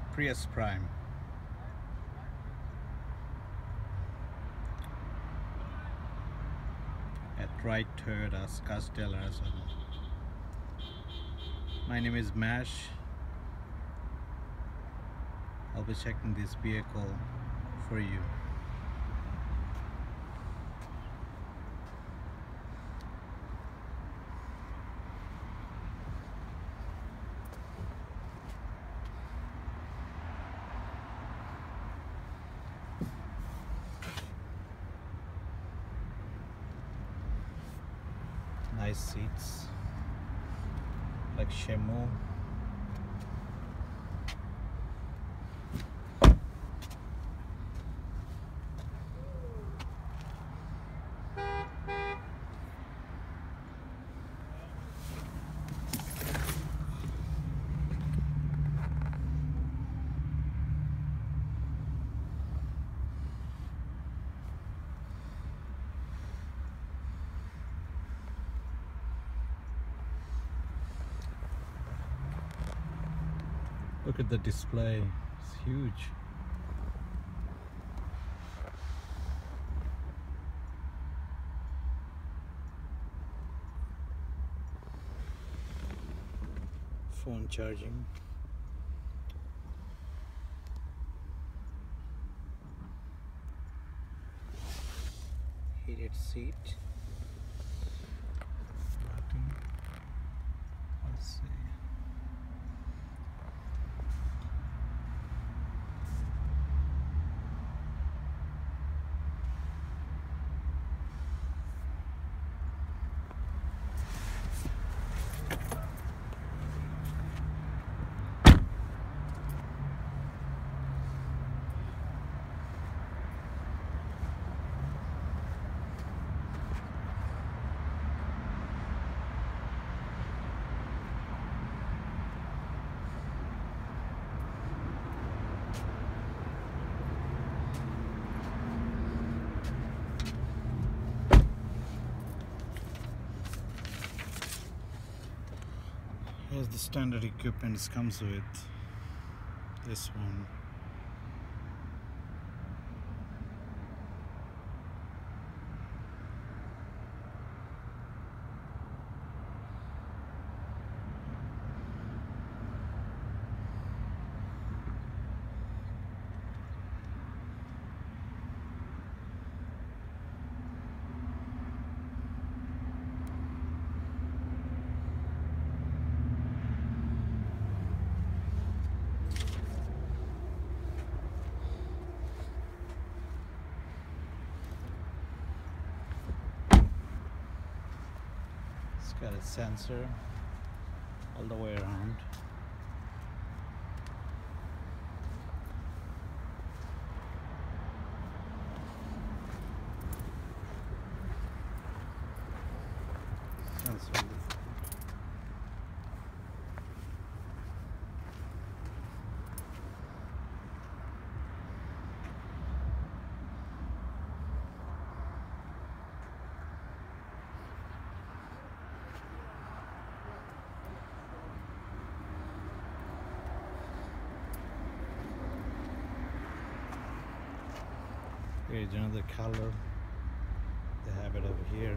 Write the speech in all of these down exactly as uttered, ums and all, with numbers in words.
Prius Prime. At Wright Toyota, Scottsdale, Arizona. My name is Mash. I'll be checking this vehicle for you. Nice seats, like Shemu. Look at the display, it's huge. Phone charging. Heated seat. Button. Let's see. Here's the standard equipment it comes with. This one. It's got a sensor all the way around. Sensor. Here's another color. They have it over here.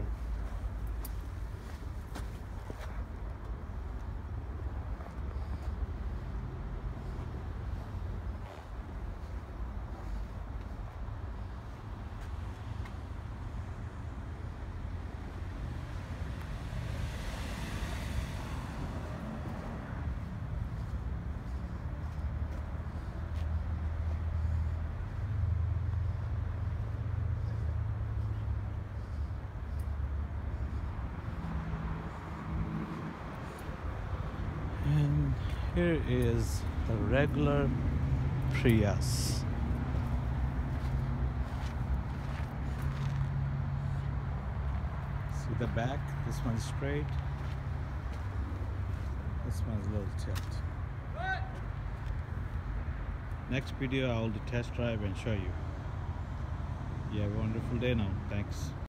And here is the regular Prius. See the back? This one's straight. This one's a little tilt. Next video I will do test drive and show you. You have a wonderful day now. Thanks.